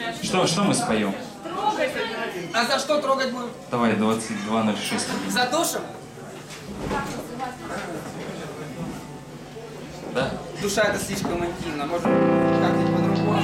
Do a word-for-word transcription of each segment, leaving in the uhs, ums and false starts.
Что, что мы споем? А за что трогать будем? Давай, двадцать два ноль шесть. За душу? Да? Душа это слишком интимно, может как-нибудь по-другому.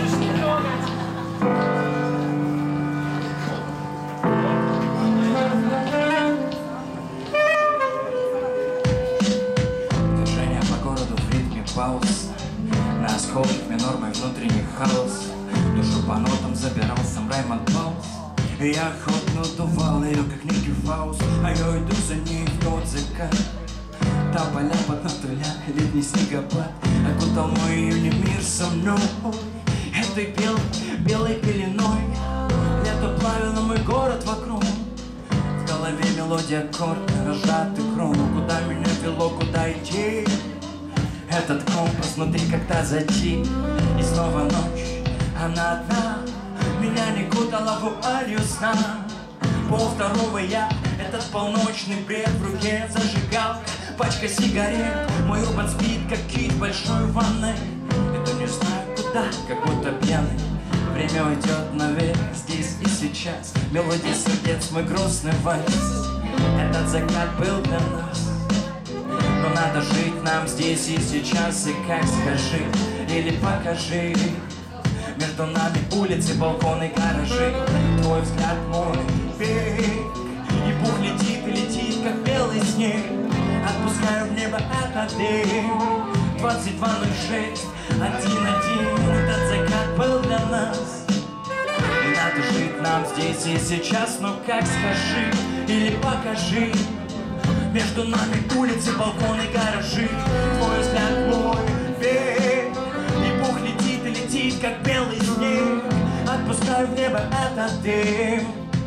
Движение по городу в ритме пауз. На осколках минор мой внутренний хаос. Душу по нотам забирал сам Раймонд Маус. И я охотно дувал ее, как Ники Фаус. А я иду за ней в тот закат. Там поля под натуля, летний снегопад окутал мой июня мир со мной. Этой бел, белой пеленой лето плавило мой город вокруг. В голове мелодия аккорд, разжатый хрону. Куда меня вело, куда идти? Этот компас внутри когда затих. И снова ночь, она одна. Меня не кутала вуалью сна. Пол второго я, этот полночный бред. В руке зажигалка, пачка сигарет. Мой урбан спит, как кит в большой ванной. Иду не знаю куда, как будто пьяный. Время уйдет навек, здесь и сейчас. Мелодия сердец, мой грустный вальс. Этот закат был для нас. Но надо жить нам здесь и сейчас. И как скажи, или покажи. Между нами улицы, балконы, гаражи. Твой взгляд мой берег. И пух летит и летит, как белый снег. Отпускаю в небо этот дым. Двадцать два ноль шесть, один один. Этот закат был для нас. И надо жить нам здесь и сейчас. Но как скажи, или покажи. Между нами улицы, балконы, гаражи. Твой взгляд мой берег. И пух летит и летит, как белый снег. Отпускаю в небо этот дым.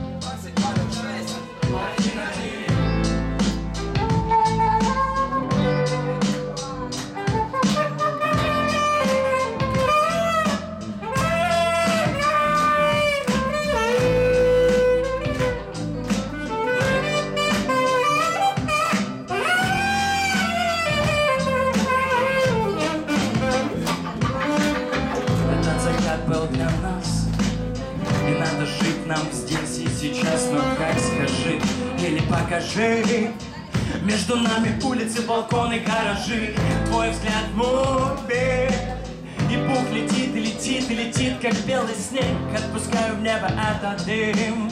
Был для нас. И надо жить нам здесь и сейчас. Но как скажи, или покажи. Между нами улицы, балконы, гаражи. Твой взгляд мой берег. И пух летит и летит и летит, как белый снег. Отпускаю в небо этот дым.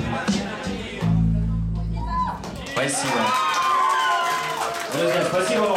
Спасибо. Друзья, спасибо вам.